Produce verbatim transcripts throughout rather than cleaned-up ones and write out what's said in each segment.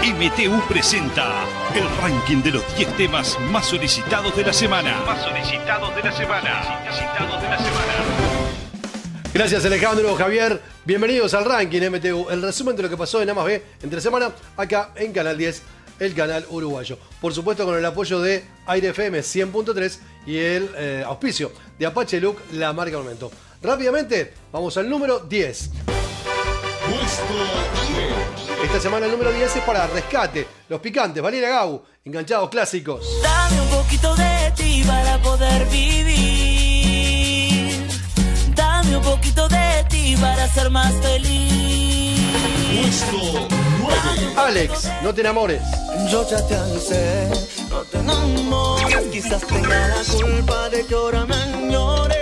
M T U presenta el ranking de los diez temas más solicitados de la semana. Más solicitados de la semana. Solicitados de la semana. Gracias, Alejandro, Javier. Bienvenidos al ranking M T U, el resumen de lo que pasó en A más B entre semana, acá en Canal diez, el canal uruguayo. Por supuesto, con el apoyo de Aire F M cien punto tres y el eh, auspicio de Apache Look, la marca Momento. Rápidamente, vamos al número diez. Esta semana el número diez es para Rescate, Los Picantes, Valeria Gau, Enganchados Clásicos. Dame un poquito de ti para poder vivir. Dame un poquito de ti para ser más feliz. Puesto nueve. Alex, No te enamores. Yo ya te avisé, no te enamores. Quizás tenga la culpa de que ahora me añores.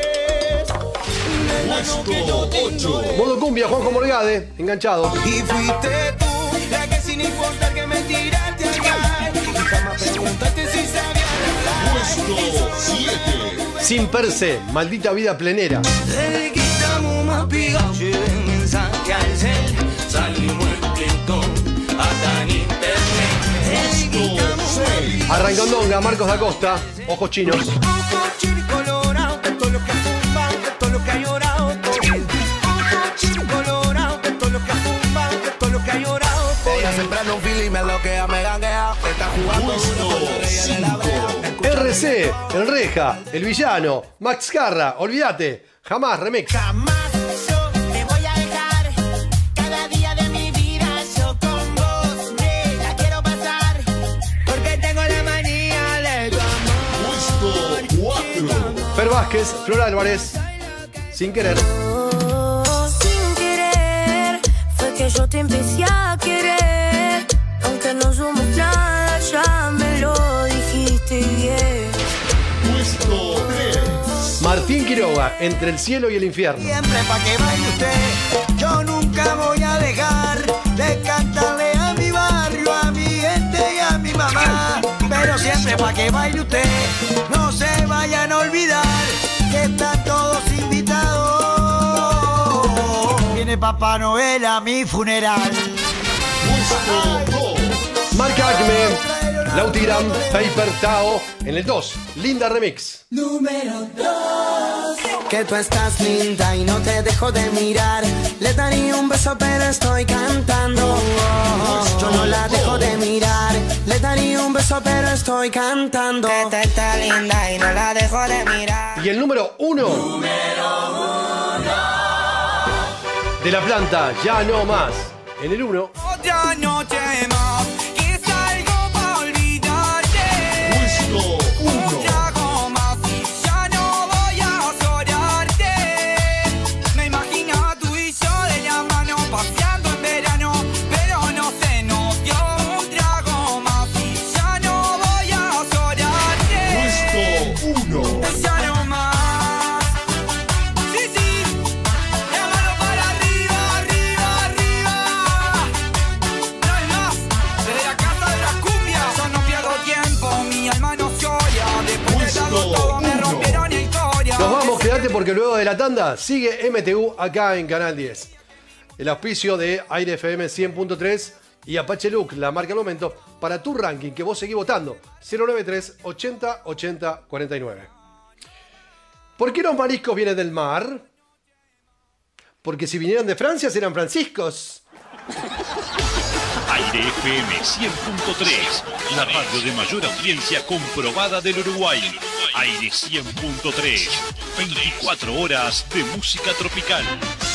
Puesto ocho. Modo Cumbia, Juanjo Morgade, Enganchados. Y fuiste tú la que sin importar que me tiraste acá. Y jamás preguntaste si sabía hablar. Puesto siete. Sin Perse, Maldita Vida Plenera. Le quitamos más piga, llevé mensaje al cel. Salimos el pintón hasta en internet. Le quitamos seis. Arrancandonga, Marcos da Costa, Ojos Chinos. ojos chinos colorados de todo lo que ha fumado, de todo lo que ha llorado. Ojos chinos colorados de todo lo que ha fumado, de todo lo que ha llorado. Ella siempre anda un feeling, me bloquea, me ganguea. Está jugando duro con los reyes de la brea. R C, El Reja, El Villano, Max Garra, Olvídate, Jamás Remix. Jamás yo te voy a dejar. Cada día de mi vida yo con vos me la quiero pasar. Porque tengo la manía de tu amor. Puesto cuatro. Fer Vázquez, Flor Álvarez, Sin Querer. Oh, sin querer, fue que yo te empecé a querer. Aunque no somos nada, ya me lo dijiste bien. Puesto tres. Martín Quiroga, Entre el cielo y el infierno. Siempre pa' que baile usted, yo nunca voy a dejar de cantarle a mi barrio, a mi gente y a mi mamá. Pero siempre pa' que baile usted, no se vayan a olvidar que están todos invitados. Viene Papá Noel a mi funeral. Puesto dos. Marca Acme, Lautigram, Paper Tao. En el dos, Linda Remix. Número dos. Que tú estás linda y no te dejo de mirar. Le daría un beso pero estoy cantando. Yo no la dejo de mirar. Le daría un beso pero estoy cantando. Que tú estás linda y no la dejo de mirar. Y el número uno. Número uno. De La Planta, Ya No Más. En el uno. Otra noche más, que salgo pa' olvidarte. Puesto uno. Trago más y ya no voy a llorarte. Me imagino a tú y yo de la mano paseando en verano, pero no se nos dio. Un trago más y ya no voy a llorarte. Puesto uno. Ya no más. Sí, sí. La mano para arriba, arriba, arriba. No hay más. Desde la casa de las cumbias yo no pierdo tiempo. Mi alma no llora. Después de darlo todo me rompieron el corazón. Nos vamos, quédate porque luego de la tanda sigue M T U acá en Canal diez. El auspicio de Aire F M cien punto tres y Apache Look, la marca del momento, para tu ranking que vos seguís votando. cero nueve tres, ochenta, ochenta, cuarenta y nueve. ¿Por qué los mariscos vienen del mar? Porque si vinieran de Francia serán franciscos. Aire F M cien punto tres, la radio de mayor audiencia comprobada del Uruguay. Aire cien punto tres, veinticuatro horas de música tropical.